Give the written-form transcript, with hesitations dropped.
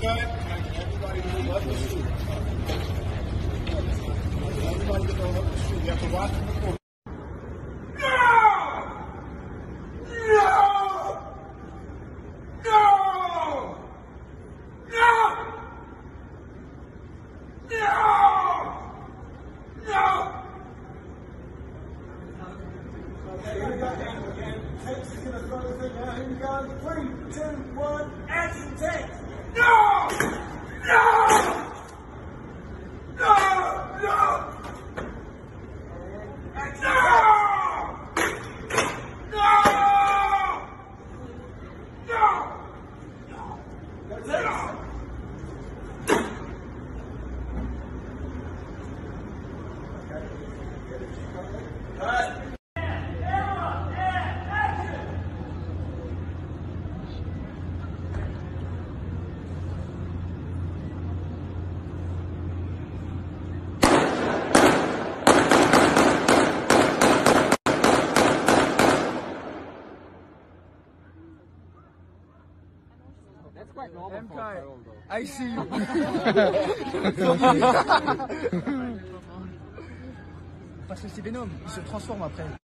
Everybody move up the street. Everybody get on up the street. You have to watch them before. Texas is going to throw the thing out. Here we go. 3, 2, 1, action, Tex. No! No! No! No! Action, no! No! No! No! That's it. Cut. That's quite normal MK, for a girl, though. I see you. Parce que c'est Venom, il se transforme après.